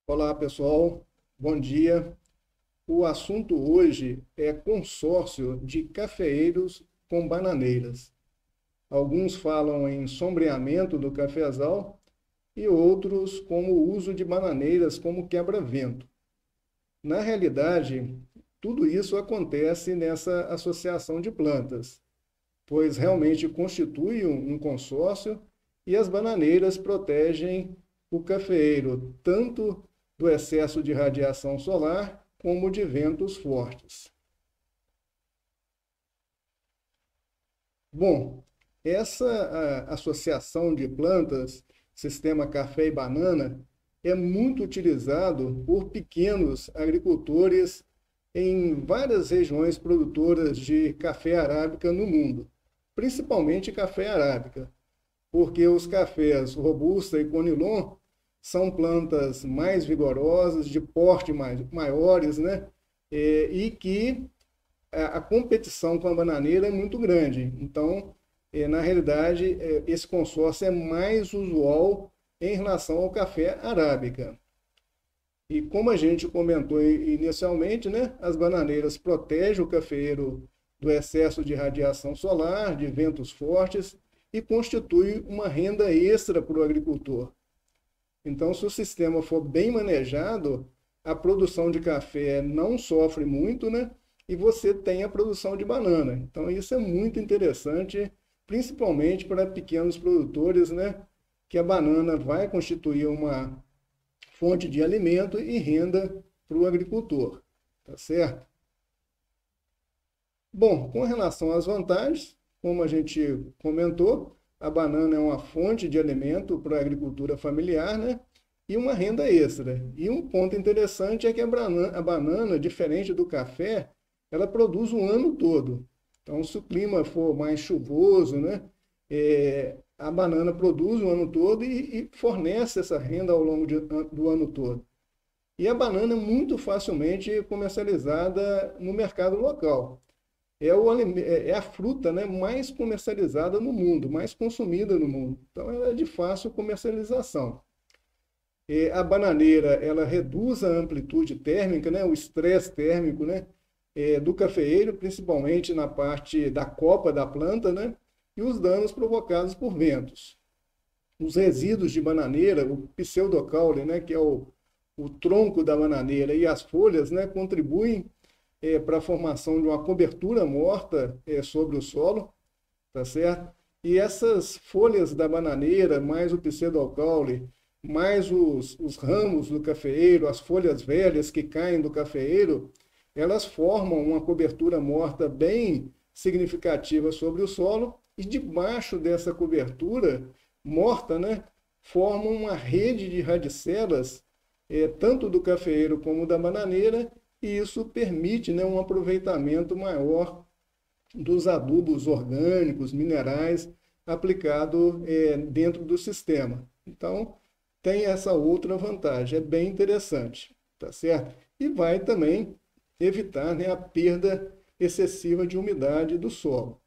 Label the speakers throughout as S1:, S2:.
S1: Olá, pessoal. Bom dia. O assunto hoje é consórcio de cafeeiros com bananeiras. Alguns falam em sombreamento do cafezal e outros como o uso de bananeiras como quebra-vento. Na realidade, tudo isso acontece nessa associação de plantas, pois realmente constitui um consórcio e as bananeiras protegem o cafeeiro tanto do excesso de radiação solar como de ventos fortes. Bom, essa associação de plantas, sistema café e banana, é muito utilizado por pequenos agricultores em várias regiões produtoras de café arábica no mundo, principalmente café arábica, porque os cafés Robusta e Conilon são plantas mais vigorosas, de porte maiores, né? E que a competição com a bananeira é muito grande. Então, na realidade, esse consórcio é mais usual em relação ao café arábica. E como a gente comentou inicialmente, né, as bananeiras protegem o cafeeiro do excesso de radiação solar, de ventos fortes e constitui uma renda extra para o agricultor. Então, se o sistema for bem manejado, a produção de café não sofre muito, né? E você tem a produção de banana. Então, isso é muito interessante, principalmente para pequenos produtores, né? Que a banana vai constituir uma fonte de alimento e renda para o agricultor, tá certo? Bom, com relação às vantagens, como a gente comentou, a banana é uma fonte de alimento para a agricultura familiar, né? E uma renda extra. E um ponto interessante é que a banana, diferente do café, ela produz o ano todo. Então, se o clima for mais chuvoso, né? A banana produz o ano todo e fornece essa renda ao longo do ano todo. E a banana é muito facilmente comercializada no mercado local. É a fruta, né, mais comercializada no mundo, mais consumida no mundo. Então, ela é de fácil comercialização. A bananeira, ela reduz a amplitude térmica, né, o estresse térmico, né, do cafeeiro, principalmente na parte da copa da planta, né, e os danos provocados por ventos. Os resíduos de bananeira, o pseudocaule, né, que é o tronco da bananeira, e as folhas, né, contribuem para a formação de uma cobertura morta sobre o solo, tá certo? E essas folhas da bananeira, mais o pseudocaule, mais os ramos do cafeeiro, as folhas velhas que caem do cafeeiro, elas formam uma cobertura morta bem significativa sobre o solo e debaixo dessa cobertura morta, né, formam uma rede de radicelas, tanto do cafeeiro como da bananeira, e isso permite, né, um aproveitamento maior dos adubos orgânicos, minerais, aplicado dentro do sistema. Então, tem essa outra vantagem, é bem interessante, tá certo? E vai também evitar, né, a perda excessiva de umidade do solo.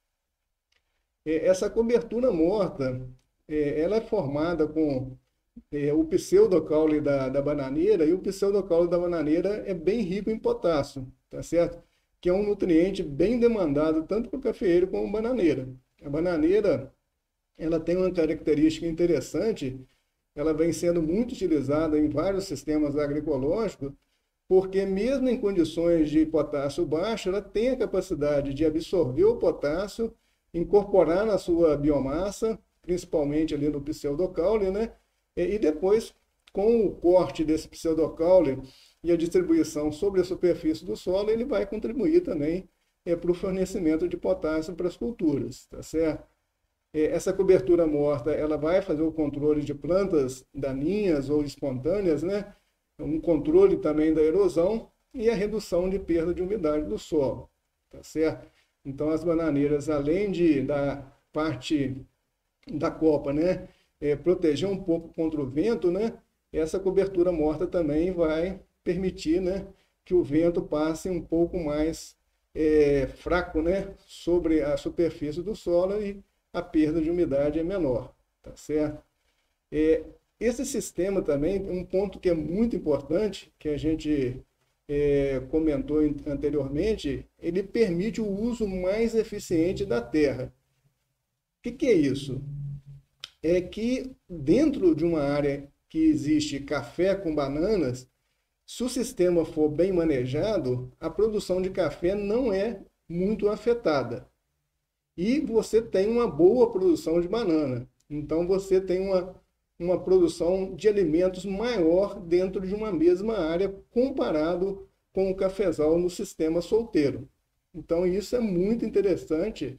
S1: Essa cobertura morta, ela é formada com o pseudocaule da bananeira, e o pseudocaule da bananeira é bem rico em potássio, tá certo? Que é um nutriente bem demandado tanto para o cafeeiro como para a bananeira. A bananeira, ela tem uma característica interessante, ela vem sendo muito utilizada em vários sistemas agroecológicos, porque mesmo em condições de potássio baixo, ela tem a capacidade de absorver o potássio, incorporar na sua biomassa, principalmente ali no pseudocaule, né? E depois, com o corte desse pseudocaule e a distribuição sobre a superfície do solo, ele vai contribuir também para o fornecimento de potássio para as culturas, tá certo? Essa cobertura morta, ela vai fazer o controle de plantas daninhas ou espontâneas, né? Um controle também da erosão e a redução de perda de umidade do solo, tá certo? Então, as bananeiras, além da parte da copa, né, proteger um pouco contra o vento, né, essa cobertura morta também vai permitir, né, que o vento passe um pouco mais fraco, né, sobre a superfície do solo e a perda de umidade é menor, tá certo? Esse sistema também, um ponto que é muito importante, que a gente comentou anteriormente, ele permite o uso mais eficiente da terra. O que é isso? É que dentro de uma área que existe café com bananas, se o sistema for bem manejado, a produção de café não é muito afetada. E você tem uma boa produção de banana. Então você tem uma produção de alimentos maior dentro de uma mesma área comparado com o cafezal no sistema solteiro. Então isso é muito interessante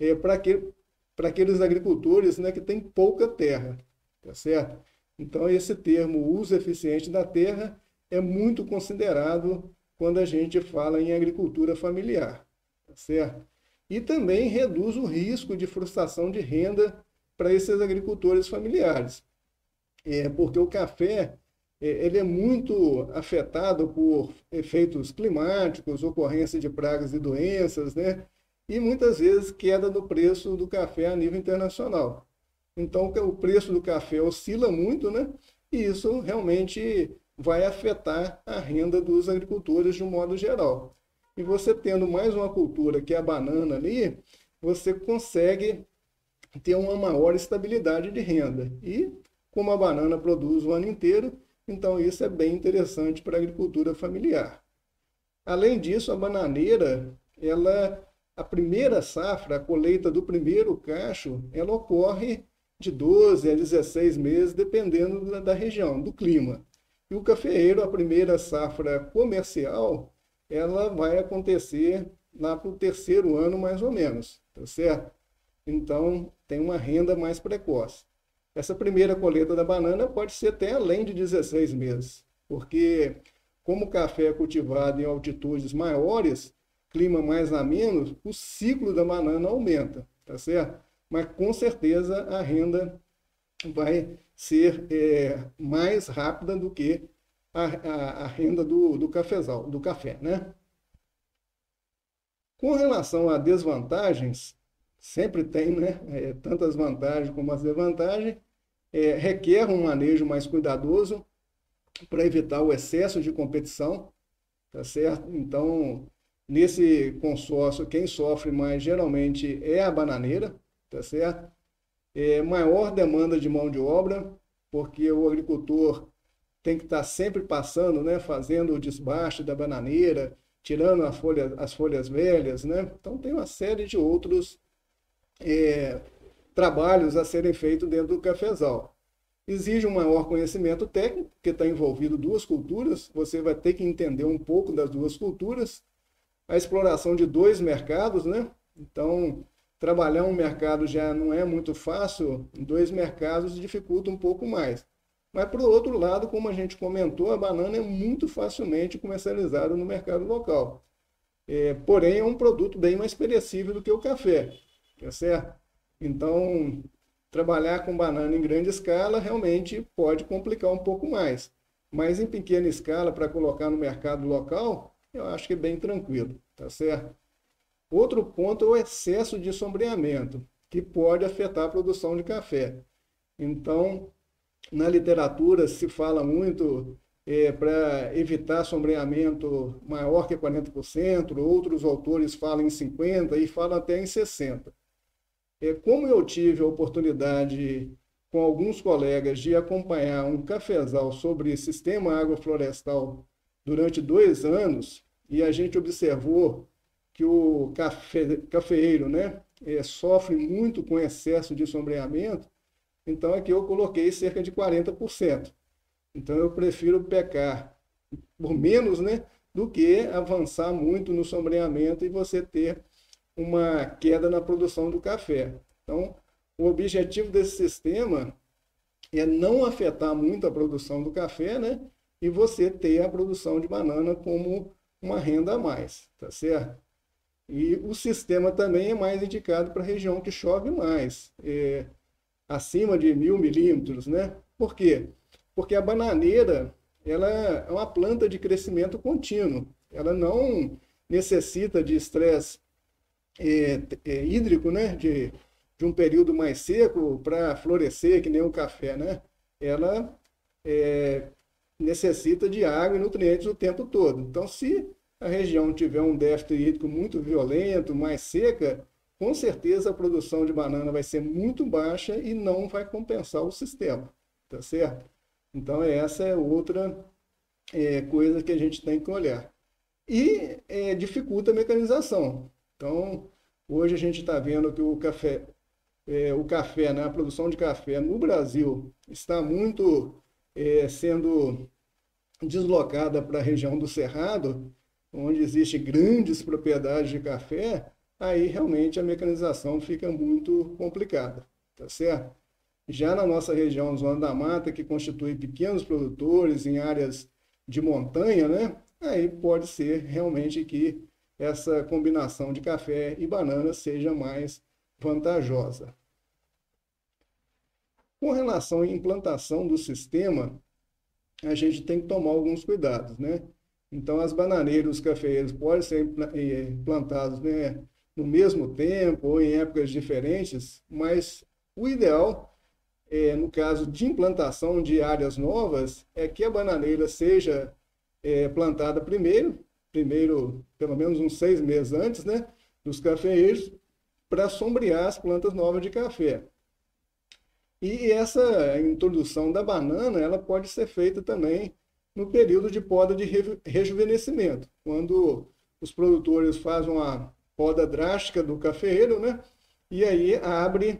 S1: para aqueles agricultores, né, que têm pouca terra, tá certo? Então esse termo uso eficiente da terra é muito considerado quando a gente fala em agricultura familiar, tá certo? E também reduz o risco de frustração de renda para esses agricultores familiares. Porque o café ele é muito afetado por efeitos climáticos, ocorrência de pragas e doenças, né? E muitas vezes queda do preço do café a nível internacional. Então o preço do café oscila muito, né? E isso realmente vai afetar a renda dos agricultores de um modo geral. E você tendo mais uma cultura que é a banana ali, você consegue ter uma maior estabilidade de renda. E como a banana produz o ano inteiro, então isso é bem interessante para a agricultura familiar. Além disso, a bananeira, a primeira safra, a colheita do primeiro cacho, ela ocorre de 12 a 16 meses, dependendo da região, do clima. E o cafeeiro, a primeira safra comercial, ela vai acontecer lá para o terceiro ano, mais ou menos, tá certo? Então, tem uma renda mais precoce. Essa primeira colheita da banana pode ser até além de 16 meses, porque como o café é cultivado em altitudes maiores, clima mais ameno, o ciclo da banana aumenta, tá certo? Mas com certeza a renda vai ser mais rápida do que a renda do cafezal, do café, né? Com relação a desvantagens, sempre tem, né? Tantas vantagens como as desvantagens, requer um manejo mais cuidadoso para evitar o excesso de competição, tá certo? Então, nesse consórcio, quem sofre mais geralmente é a bananeira, tá certo? Maior demanda de mão de obra, porque o agricultor tem que estar sempre passando, né, fazendo o desbaste da bananeira, tirando as folhas velhas, né? Então tem uma série de outros trabalhos a serem feitos dentro do cafezal. Exige um maior conhecimento técnico, porque está envolvido duas culturas, você vai ter que entender um pouco das duas culturas, a exploração de dois mercados, né? Então, trabalhar um mercado já não é muito fácil, dois mercados dificulta um pouco mais. Mas, por outro lado, como a gente comentou, a banana é muito facilmente comercializada no mercado local. Porém, é um produto bem mais perecível do que o café, tá certo? Então, trabalhar com banana em grande escala realmente pode complicar um pouco mais. Mas em pequena escala, para colocar no mercado local, eu acho que é bem tranquilo, tá certo? Outro ponto é o excesso de sombreamento, que pode afetar a produção de café. Então, na literatura se fala muito para evitar sombreamento maior que 40%, outros autores falam em 50% e falam até em 60%. Como eu tive a oportunidade com alguns colegas de acompanhar um cafezal sobre sistema agroflorestal durante 2 anos, e a gente observou que o cafeeiro, né, sofre muito com excesso de sombreamento, então aqui eu coloquei cerca de 40%. Então eu prefiro pecar por menos, né, do que avançar muito no sombreamento e você ter uma queda na produção do café. Então, o objetivo desse sistema é não afetar muito a produção do café, né, e você ter a produção de banana como uma renda a mais, tá certo? E o sistema também é mais indicado para a região que chove mais, acima de 1.000 milímetros, né? Por quê? Porque a bananeira, ela é uma planta de crescimento contínuo. Ela não necessita de estresse hídrico, né? De um período mais seco para florescer, que nem o café, né? ela necessita de água e nutrientes o tempo todo. Então, se a região tiver um déficit hídrico muito violento, mais seca, com certeza a produção de banana vai ser muito baixa e não vai compensar o sistema, tá certo? Então, essa é outra coisa que a gente tem que olhar. E dificulta a mecanização. Então, hoje a gente está vendo que o café, né, a produção de café no Brasil está muito sendo deslocada para a região do Cerrado, onde existe grandes propriedades de café, aí realmente a mecanização fica muito complicada, tá certo? Já na nossa região, Zona da Mata, que constitui pequenos produtores em áreas de montanha, né? Aí pode ser realmente que essa combinação de café e banana seja mais vantajosa. Com relação à implantação do sistema, a gente tem que tomar alguns cuidados, né? Então, as bananeiras e os cafeeiros podem ser plantados, né, no mesmo tempo ou em épocas diferentes, mas o ideal, no caso de implantação de áreas novas, é que a bananeira seja plantada primeiro, pelo menos uns 6 meses antes, né, dos cafeeiros, para sombrear as plantas novas de café. E essa introdução da banana, ela pode ser feita também no período de poda de rejuvenescimento, quando os produtores fazem uma poda drástica do cafeeiro, né? E aí abre,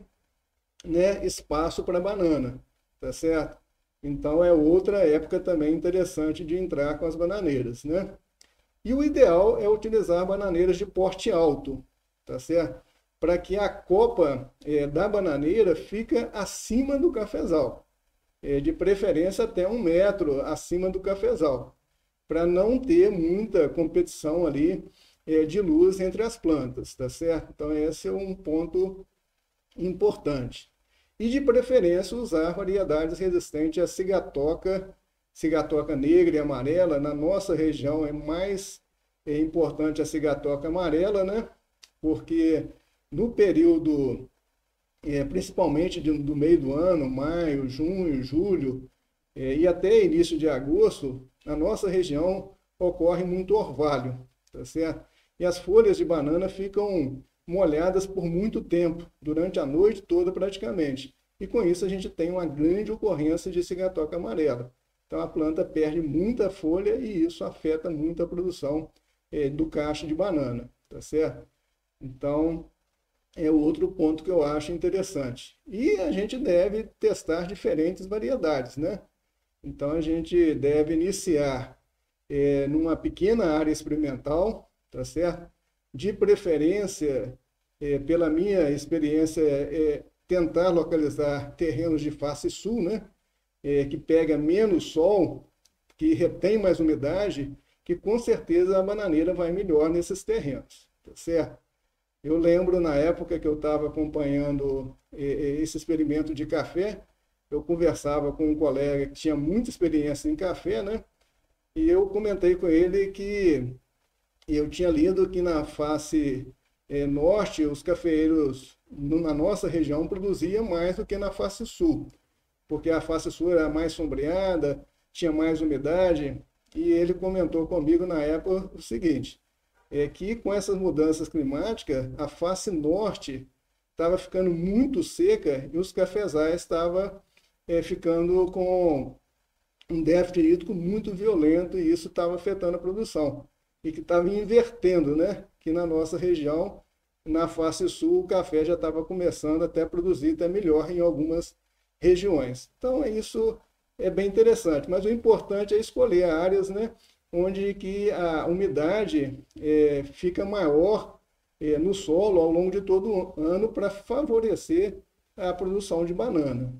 S1: né, espaço para a banana, tá certo? Então é outra época também interessante de entrar com as bananeiras, né? E o ideal é utilizar bananeiras de porte alto, tá certo? Para que a copa da bananeira fica acima do cafezal, de preferência até 1 metro acima do cafezal, para não ter muita competição ali de luz entre as plantas, tá certo? Então esse é um ponto importante. E de preferência usar variedades resistentes à cigatoca negra e amarela. Na nossa região é mais importante a cigatoca amarela, né? Porque no período, principalmente do meio do ano, maio, junho, julho, e até início de agosto, na nossa região ocorre muito orvalho, tá certo? E as folhas de banana ficam molhadas por muito tempo, durante a noite toda praticamente. E com isso a gente tem uma grande ocorrência de cigatoca amarela. Então a planta perde muita folha e isso afeta muito a produção do cacho de banana, tá certo? Então é outro ponto que eu acho interessante. E a gente deve testar diferentes variedades, né? Então a gente deve iniciar numa pequena área experimental, tá certo? De preferência, pela minha experiência, tentar localizar terrenos de face sul, né? Que pega menos sol, que retém mais umidade, que com certeza a bananeira vai melhor nesses terrenos, tá certo? Eu lembro na época que eu estava acompanhando esse experimento de café, eu conversava com um colega que tinha muita experiência em café, né? E eu comentei com ele que eu tinha lido que na face norte, os cafeeiros na nossa região produziam mais do que na face sul, porque a face sul era mais sombreada, tinha mais umidade, e ele comentou comigo na época o seguinte, que com essas mudanças climáticas, a face norte estava ficando muito seca e os cafezais estavam ficando com um déficit hídrico muito violento e isso estava afetando a produção. E que estava invertendo, né? Que na nossa região, na face sul, o café já estava começando até a produzir até melhor em algumas regiões. Então, isso é bem interessante. Mas o importante é escolher áreas, né? Onde que a umidade fica maior no solo ao longo de todo o ano para favorecer a produção de banana.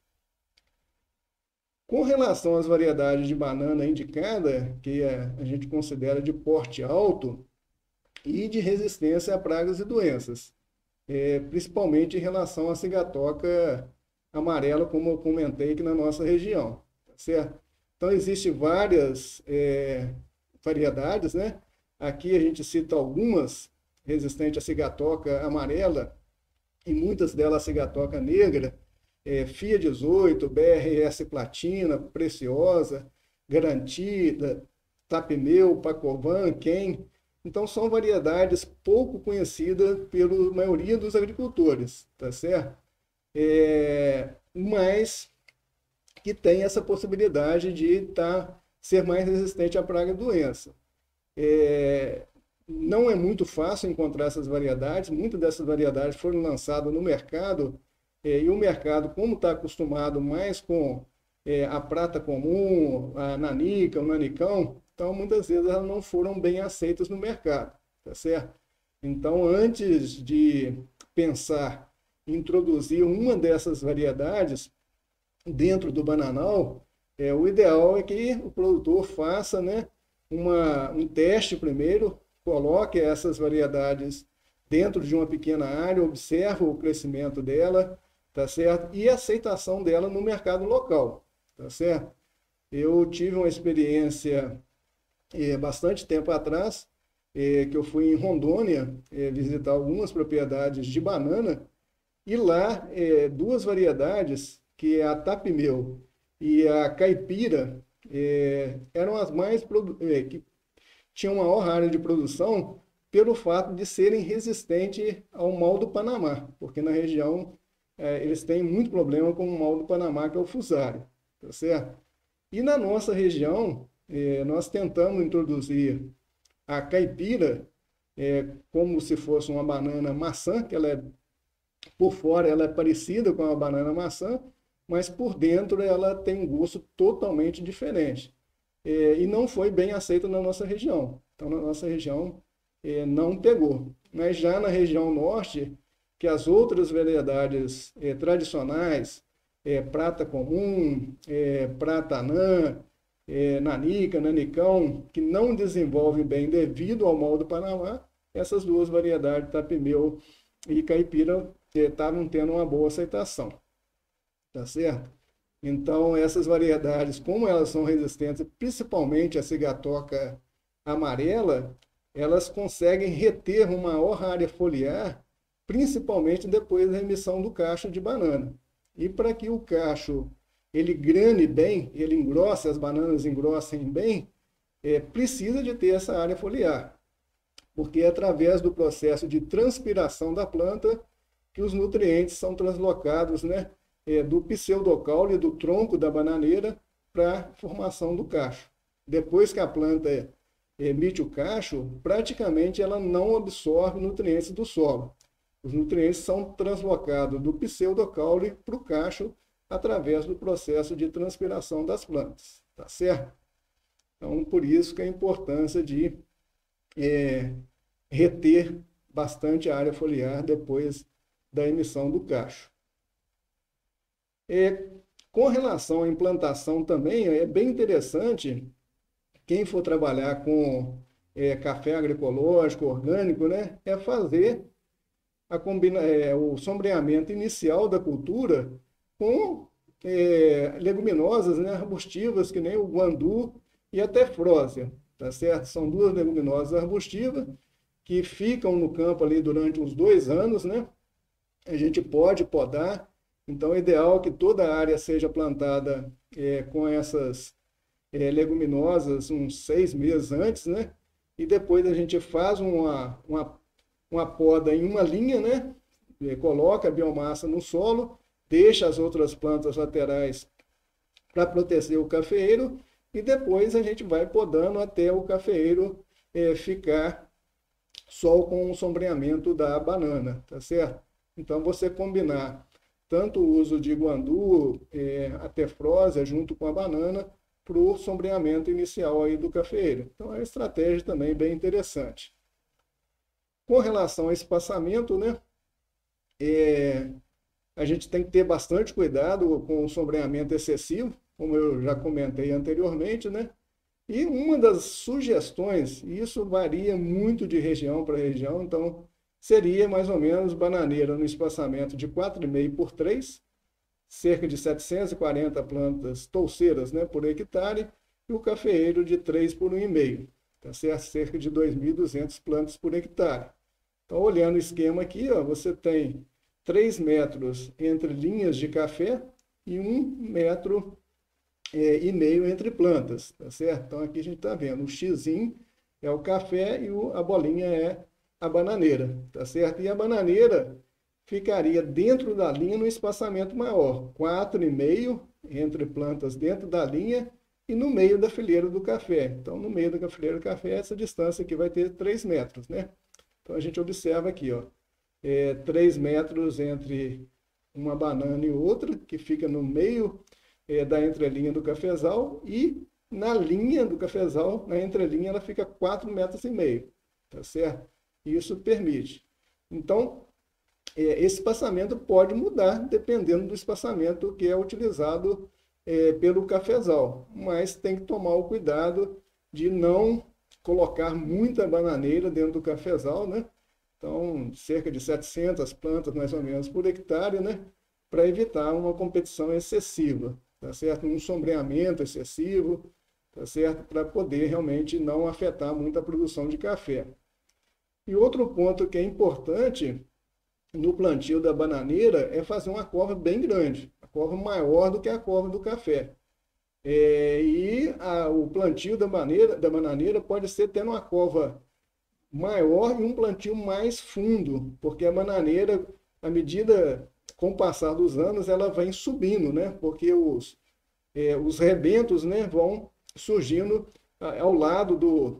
S1: Com relação às variedades de banana indicada, que a gente considera de porte alto e de resistência a pragas e doenças, principalmente em relação à cigatoca amarela, como eu comentei aqui na nossa região, tá certo? Então, existem várias variedades, né? Aqui a gente cita algumas resistentes à cigatoca amarela e muitas delas à cigatoca negra, FIA 18, BRS Platina, Preciosa, Garantida, Tapmeu, Pacovan, Ken. Então são variedades pouco conhecidas pela maioria dos agricultores, tá certo? Mas que tem essa possibilidade de ser mais resistente à praga e doença. Não é muito fácil encontrar essas variedades, muitas dessas variedades foram lançadas no mercado, e o mercado, como está acostumado mais com a prata comum, a nanica, o nanicão, então muitas vezes elas não foram bem aceitas no mercado, tá certo? Então, antes de pensar em introduzir uma dessas variedades dentro do bananal, o ideal é que o produtor faça, né, um teste primeiro, coloque essas variedades dentro de uma pequena área, observe o crescimento dela, tá certo? E a aceitação dela no mercado local, tá certo? Eu tive uma experiência bastante tempo atrás, que eu fui em Rondônia visitar algumas propriedades de banana, e lá duas variedades, que é a Tapmeu e a Caipira, eram as mais que tinham maior área de produção pelo fato de serem resistentes ao mal do Panamá, porque na região eles têm muito problema com o mal do Panamá, que é o fusário, tá certo? E na nossa região, nós tentamos introduzir a caipira como se fosse uma banana maçã, que por fora ela é parecida com a banana maçã, mas por dentro ela tem um gosto totalmente diferente. E não foi bem aceita na nossa região. Então, na nossa região, não pegou. Mas já na região norte, que as outras variedades tradicionais, prata comum, prata anã, nanica, nanicão, que não desenvolvem bem devido ao mal do Panamá, essas duas variedades, Tapmeu e caipira, estavam tendo uma boa aceitação. Tá certo? Então, essas variedades, como elas são resistentes, principalmente a cigatoca amarela, elas conseguem reter uma maior área foliar, principalmente depois da emissão do cacho de banana. E para que o cacho ele grane bem, ele engrosse, as bananas engrossem bem, precisa de ter essa área foliar, porque é através do processo de transpiração da planta que os nutrientes são translocados, né, do pseudocaule, do tronco da bananeira, para a formação do cacho. Depois que a planta emite o cacho, praticamente ela não absorve nutrientes do solo. Os nutrientes são translocados do pseudocaule para o cacho através do processo de transpiração das plantas, tá certo? Então, por isso que a importância de reter bastante a área foliar depois da emissão do cacho. Com relação à implantação também, é bem interessante, quem for trabalhar com café agroecológico, orgânico, né, fazer o sombreamento inicial da cultura com leguminosas, né, arbustivas, que nem o guandu e a tefrósia, tá certo? São duas leguminosas arbustivas que ficam no campo ali durante uns 2 anos, né? A gente pode podar, então é ideal que toda a área seja plantada com essas leguminosas uns 6 meses antes, né? E depois a gente faz uma poda em uma linha, né? Coloca a biomassa no solo, deixa as outras plantas laterais para proteger o cafeeiro e depois a gente vai podando até o cafeeiro ficar só com o sombreamento da banana, tá certo? Então você combinar tanto o uso de guandu, a tefrósia junto com a banana para o sombreamento inicial aí do cafeeiro. Então é uma estratégia também bem interessante. Com relação ao espaçamento, né? A gente tem que ter bastante cuidado com o sombreamento excessivo, como eu já comentei anteriormente, né? E uma das sugestões, e isso varia muito de região para região, então seria mais ou menos bananeira no espaçamento de 4,5 por 3, cerca de 740 plantas touceiras, né, por hectare, e o cafeeiro de 3 por 1,5, tá certo? Cerca de 2.200 plantas por hectare. Então, olhando o esquema aqui, ó, você tem 3 metros entre linhas de café e 1,5 metro entre plantas, tá certo? Então aqui a gente está vendo, o xizinho é o café e a bolinha é a bananeira, tá certo? E a bananeira ficaria dentro da linha no espaçamento maior, 4,5 entre plantas dentro da linha e no meio da fileira do café. Então, no meio da fileira do café, essa distância aqui vai ter 3 metros, né? Então, a gente observa aqui, ó, 3 metros entre uma banana e outra, que fica no meio da entrelinha do cafezal, e na linha do cafezal, na entrelinha, ela fica 4,5 metros, tá certo? Isso permite. Então, esse espaçamento pode mudar dependendo do espaçamento que é utilizado pelo cafezal, mas tem que tomar o cuidado de não colocar muita bananeira dentro do cafezal, né? Então, cerca de 700 plantas mais ou menos por hectare, né? Para evitar uma competição excessiva, tá certo? Um sombreamento excessivo, tá certo? Para poder realmente não afetar muito a produção de café. E outro ponto que é importante no plantio da bananeira é fazer uma cova bem grande, a cova maior do que a cova do café. O plantio da bananeira pode ser tendo uma cova maior e um plantio mais fundo, porque a bananeira, à medida, com o passar dos anos, ela vem subindo, né? Porque os rebentos, né, vão surgindo ao lado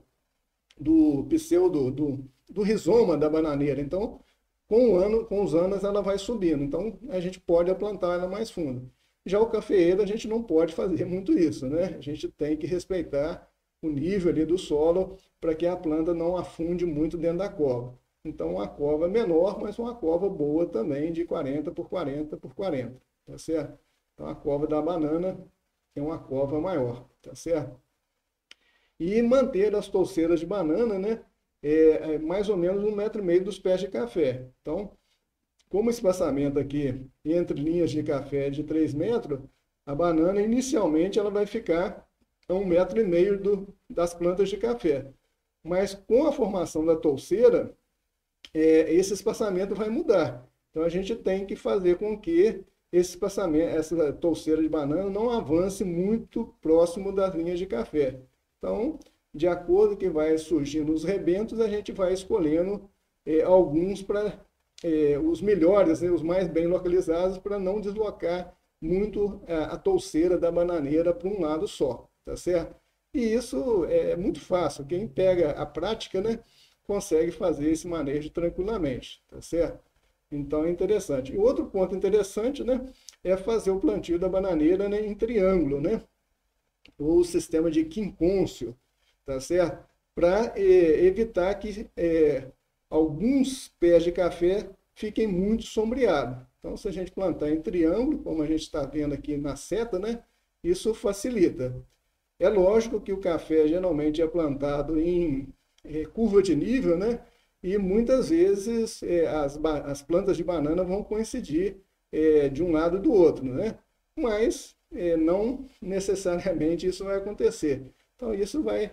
S1: do rizoma da bananeira. Então, com os anos ela vai subindo, então a gente pode plantar ela mais fundo. Já o cafeeiro a gente não pode fazer muito isso, né? A gente tem que respeitar o nível ali do solo para que a planta não afunde muito dentro da cova. Então uma cova menor, mas uma cova boa também de 40 por 40 por 40, tá certo? Então a cova da banana é uma cova maior, tá certo? E manter as touceiras de banana, né? Mais ou menos 1,5 metro dos pés de café. Então, como o espaçamento aqui entre linhas de café é de 3 metros, a banana inicialmente ela vai ficar a 1,5 metro das plantas de café. Mas com a formação da touceira, esse espaçamento vai mudar. Então a gente tem que fazer com que esse espaçamento, essa touceira de banana não avance muito próximo das linhas de café. Então, de acordo com que vai surgindo os rebentos, a gente vai escolhendo alguns para os melhores, né, os mais bem localizados, para não deslocar muito a touceira da bananeira para um lado só, tá certo? E isso é muito fácil. Quem pega a prática, né, consegue fazer esse manejo tranquilamente, tá certo? Então é interessante. E outro ponto interessante, né, é fazer o plantio da bananeira, né, em triângulo, né? Ou sistema de quincôncio, tá certo? Para evitar que alguns pés de café fiquem muito sombreados. Então, se a gente plantar em triângulo, como a gente está vendo aqui na seta, né? Isso facilita. É lógico que o café geralmente é plantado em curva de nível, né? E muitas vezes as plantas de banana vão coincidir de um lado do outro, né? Mas não necessariamente isso vai acontecer. Então, isso vai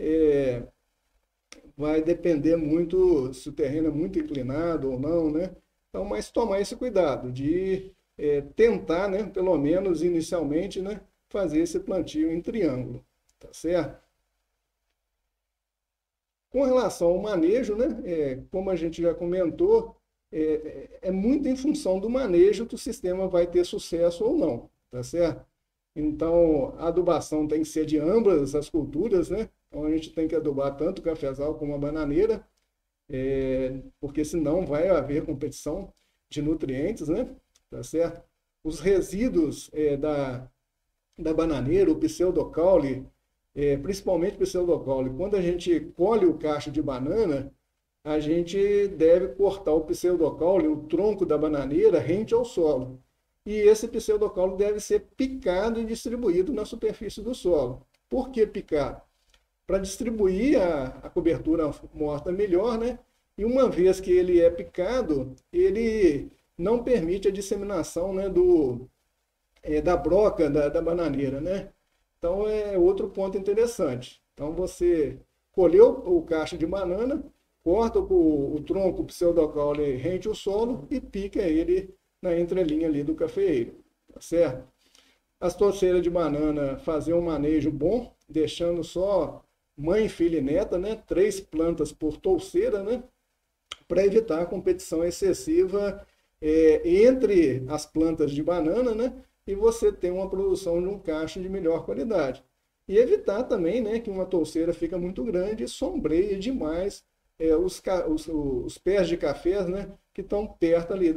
S1: depender muito se o terreno é muito inclinado ou não, né? Então, mas tomar esse cuidado de tentar, né, pelo menos inicialmente, né, fazer esse plantio em triângulo, tá certo? Com relação ao manejo, né, como a gente já comentou, é muito em função do manejo que o sistema vai ter sucesso ou não, tá certo? Então, a adubação tem que ser de ambas as culturas, né? Então, a gente tem que adubar tanto o cafezal como a bananeira, porque senão vai haver competição de nutrientes, né? Tá certo? Os resíduos da bananeira, o pseudocaule, principalmente o pseudocaule, quando a gente colhe o cacho de banana, a gente deve cortar o pseudocaule, o tronco da bananeira, rente ao solo. E esse pseudocaule deve ser picado e distribuído na superfície do solo. Por que picado? Para distribuir a cobertura morta melhor, né? E uma vez que ele é picado, ele não permite a disseminação, né, da broca da bananeira, né? Então é outro ponto interessante. Então você colheu o cacho de banana, corta o tronco pseudocaule rente ao solo e pica ele na entrelinha ali do cafeeiro, tá certo? As torceiras de banana, fazer um manejo bom, deixando só mãe, filha e neta, né? 3 plantas por touceira, né? Para evitar a competição excessiva entre as plantas de banana, né? E você ter uma produção de um cacho de melhor qualidade. E evitar também, né, que uma touceira fica muito grande e sombreie demais os pés de cafés, né, que estão perto ali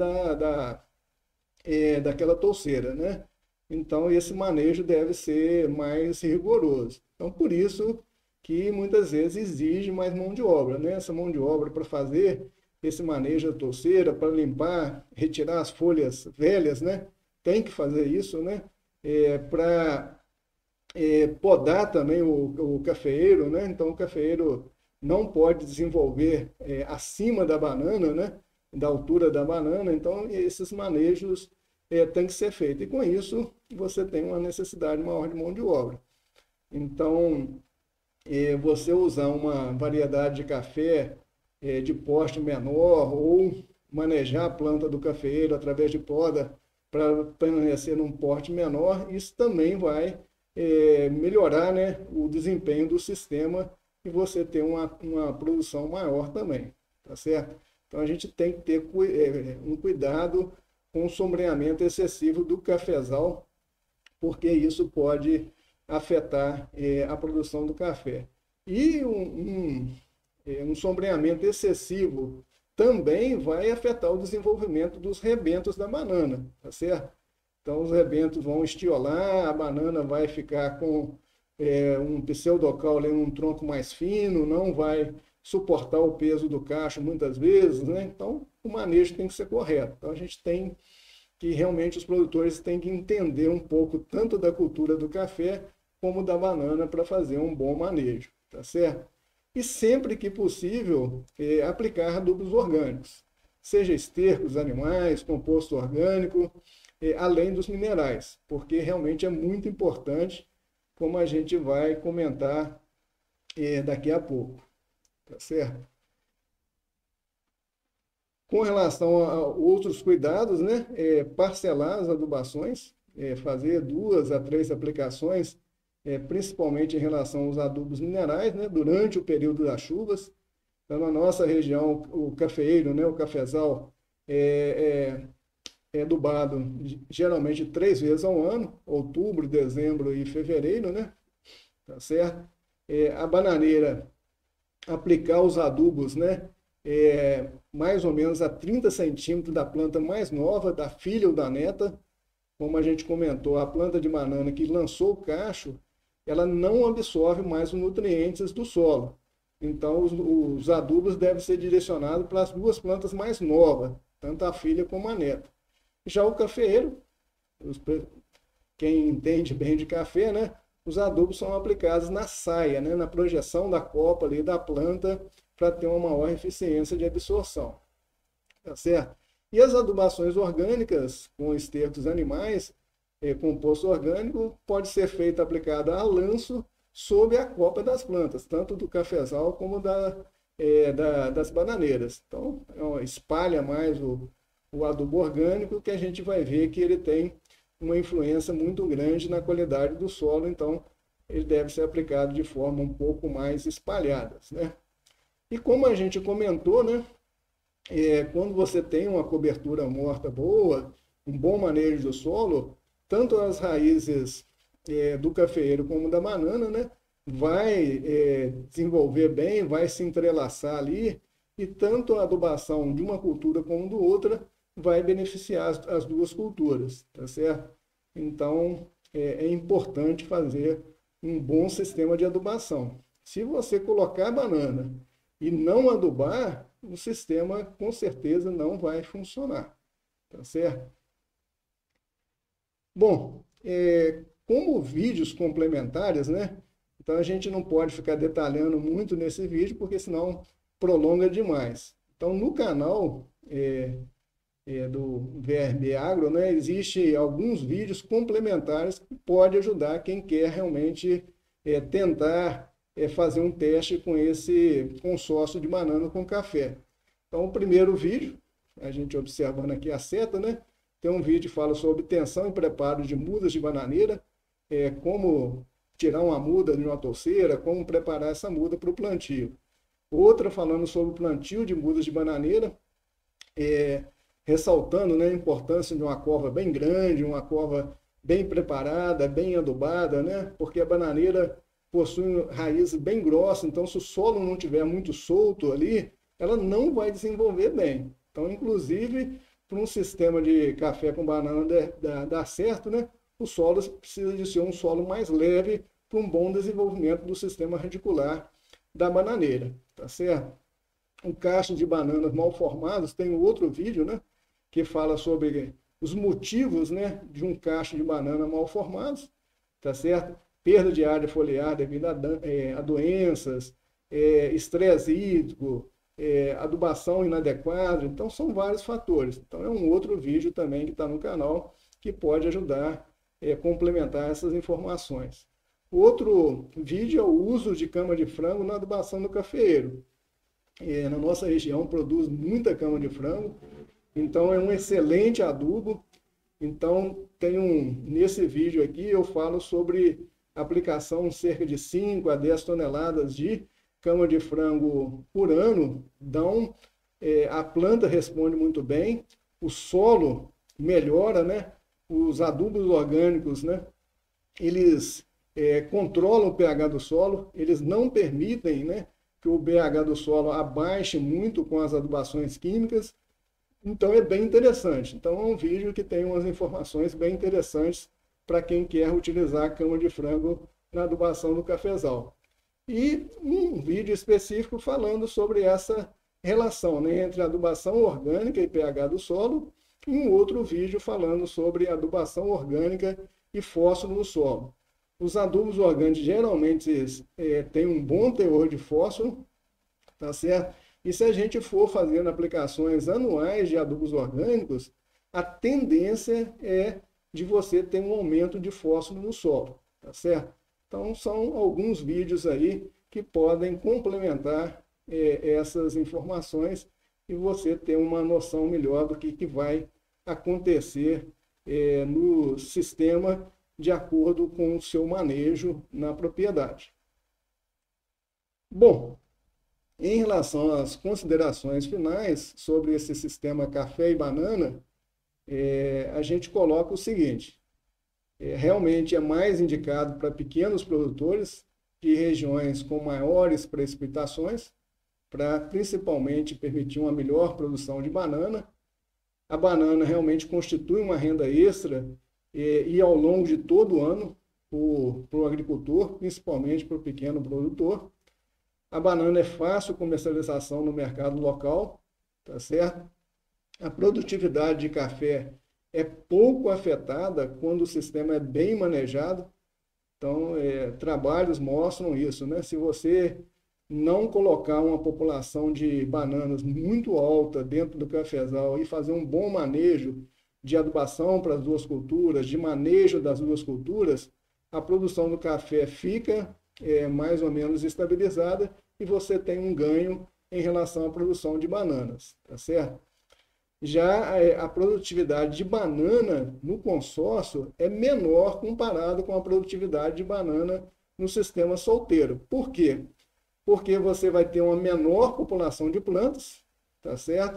S1: daquela touceira, né? Então, esse manejo deve ser mais rigoroso. Então, por isso que muitas vezes exige mais mão de obra, né? Essa mão de obra para fazer esse manejo da touceira, para limpar, retirar as folhas velhas, né? Tem que fazer isso, né? Para podar também o cafeeiro, né? Então, o cafeeiro não pode desenvolver acima da banana, né? Da altura da banana. Então, esses manejos têm que ser feitos. E com isso, você tem uma necessidade maior de mão de obra. Então, você usar uma variedade de café de porte menor ou manejar a planta do cafeeiro através de poda para permanecer num porte menor, isso também vai melhorar, né, o desempenho do sistema e você ter uma produção maior também, tá certo? Então a gente tem que ter um cuidado com o sombreamento excessivo do cafezal, porque isso pode afetar a produção do café. E um sombreamento excessivo também vai afetar o desenvolvimento dos rebentos da banana, tá certo? Então, os rebentos vão estiolar, a banana vai ficar com um pseudocaule, um tronco mais fino, não vai suportar o peso do cacho muitas vezes, né? Então, o manejo tem que ser correto. Então, a gente tem que, realmente, os produtores têm que entender um pouco tanto da cultura do café como da banana para fazer um bom manejo, tá certo? E sempre que possível, aplicar adubos orgânicos, seja estercos animais, composto orgânico, além dos minerais, porque realmente é muito importante, como a gente vai comentar daqui a pouco, tá certo? Com relação a outros cuidados, né, parcelar as adubações, fazer 2 a 3 aplicações, principalmente em relação aos adubos minerais, né, durante o período das chuvas. Então, na nossa região, o cafeeiro, né, o cafezal, é adubado geralmente 3 vezes ao ano, outubro, dezembro e fevereiro, né? Tá certo? A bananeira, aplicar os adubos, né? Mais ou menos a 30 centímetros da planta mais nova, da filha ou da neta. Como a gente comentou, a planta de banana que lançou o cacho, ela não absorve mais os nutrientes do solo. Então, os adubos devem ser direcionados para as 2 plantas mais novas, tanto a filha como a neta. Já o cafeeiro, quem entende bem de café, né? Os adubos são aplicados na saia, né? Na projeção da copa ali da planta, para ter uma maior eficiência de absorção. Tá certo? E as adubações orgânicas, com estercos animais, composto orgânico, pode ser feita aplicada a lanço sob a copa das plantas, tanto do cafezal como das bananeiras. Então, espalha mais o adubo orgânico, que a gente vai ver que ele tem uma influência muito grande na qualidade do solo, então ele deve ser aplicado de forma um pouco mais espalhada, né? E como a gente comentou, né, quando você tem uma cobertura morta boa, um bom manejo do solo, tanto as raízes do cafeeiro como da banana, né, vai desenvolver bem, vai se entrelaçar ali, e tanto a adubação de uma cultura como do outra vai beneficiar as 2 culturas, tá certo? Então, é importante fazer um bom sistema de adubação. Se você colocar a banana e não adubar, o sistema com certeza não vai funcionar, tá certo? Bom, como vídeos complementares, né? Então a gente não pode ficar detalhando muito nesse vídeo, porque senão prolonga demais. Então no canal do VRB Agro, né, existe alguns vídeos complementares que podem ajudar quem quer realmente tentar fazer um teste com esse consórcio de banana com café. Então, o primeiro vídeo, a gente observando aqui a seta, né? Tem um vídeo que fala sobre obtenção e preparo de mudas de bananeira, como tirar uma muda de uma touceira, como preparar essa muda para o plantio. Outra falando sobre o plantio de mudas de bananeira, ressaltando, né, a importância de uma cova bem grande, uma cova bem preparada, bem adubada, né? Porque a bananeira possui raízes bem grossas, então se o solo não tiver muito solto ali, ela não vai desenvolver bem. Então, inclusive, para um sistema de café com banana dar certo, né? O solo precisa de ser um solo mais leve para um bom desenvolvimento do sistema radicular da bananeira, tá certo? O cacho de bananas mal formados, tem outro vídeo, né? Que fala sobre os motivos, né, de um cacho de banana mal formados, tá certo? Perda de área foliar devido a doenças, estresse hídrico, adubação inadequada. Então, são vários fatores. Então, é um outro vídeo também que está no canal que pode ajudar a complementar essas informações. Outro vídeo é o uso de cama de frango na adubação do cafeeiro. Na nossa região produz muita cama de frango, então é um excelente adubo. Então, nesse vídeo aqui eu falo sobre aplicação de cerca de 5 a 10 toneladas de cama de frango por ano. Então, a planta responde muito bem, o solo melhora, né? Os adubos orgânicos, né? Eles controlam o pH do solo, eles não permitem, né, que o pH do solo abaixe muito com as adubações químicas. Então, é bem interessante. Então, é um vídeo que tem umas informações bem interessantes para quem quer utilizar a cama de frango na adubação do cafezal. E um vídeo específico falando sobre essa relação, né, entre adubação orgânica e pH do solo, e um outro vídeo falando sobre adubação orgânica e fósforo no solo. Os adubos orgânicos geralmente têm um bom teor de fósforo, tá certo? E se a gente for fazendo aplicações anuais de adubos orgânicos, a tendência é de você ter um aumento de fósforo no solo, tá certo? Então, são alguns vídeos aí que podem complementar essas informações e você ter uma noção melhor do que vai acontecer no sistema de acordo com o seu manejo na propriedade. Bom, em relação às considerações finais sobre esse sistema café e banana, a gente coloca o seguinte: realmente é mais indicado para pequenos produtores de regiões com maiores precipitações, para principalmente permitir uma melhor produção de banana. A banana realmente constitui uma renda extra e ao longo de todo o ano para o agricultor, principalmente para o pequeno produtor. A banana é fácil comercialização no mercado local, tá certo? A produtividade de café é pouco afetada quando o sistema é bem manejado. Então, trabalhos mostram isso, né? Se você não colocar uma população de bananas muito alta dentro do cafezal e fazer um bom manejo de adubação para as duas culturas, de manejo das duas culturas, a produção do café fica mais ou menos estabilizada e você tem um ganho em relação à produção de bananas, tá certo? Já a produtividade de banana no consórcio é menor comparado com a produtividade de banana no sistema solteiro. Por quê? Porque você vai ter uma menor população de plantas, tá certo?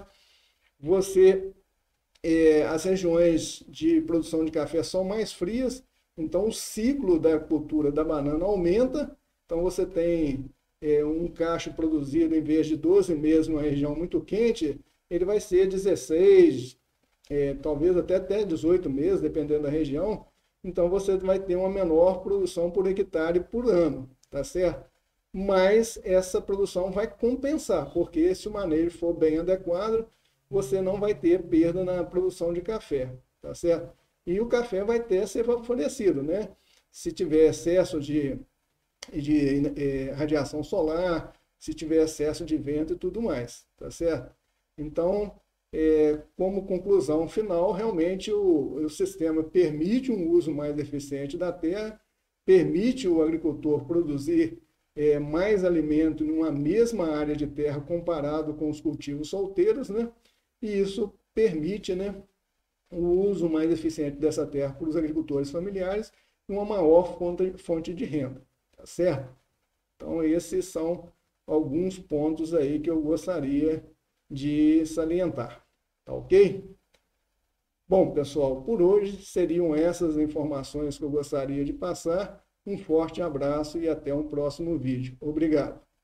S1: As regiões de produção de café são mais frias, então o ciclo da cultura da banana aumenta, então você tem um cacho produzido em vez de 12 meses numa região muito quente, ele vai ser 16, talvez até 18 meses, dependendo da região. Então, você vai ter uma menor produção por hectare por ano, tá certo? Mas essa produção vai compensar, porque se o manejo for bem adequado, você não vai ter perda na produção de café, tá certo? E o café vai ter a ser favorecido, né? Se tiver excesso de radiação solar, se tiver excesso de vento e tudo mais, tá certo? Então, como conclusão final, realmente o sistema permite um uso mais eficiente da terra, permite o agricultor produzir mais alimento em uma mesma área de terra comparado com os cultivos solteiros, né? E isso permite, né, o uso mais eficiente dessa terra para os agricultores familiares e uma maior fonte de renda, tá certo? Então, esses são alguns pontos aí que eu gostaria de salientar, tá ok? Bom, pessoal, por hoje seriam essas informações que eu gostaria de passar. Um forte abraço e até um próximo vídeo. Obrigado.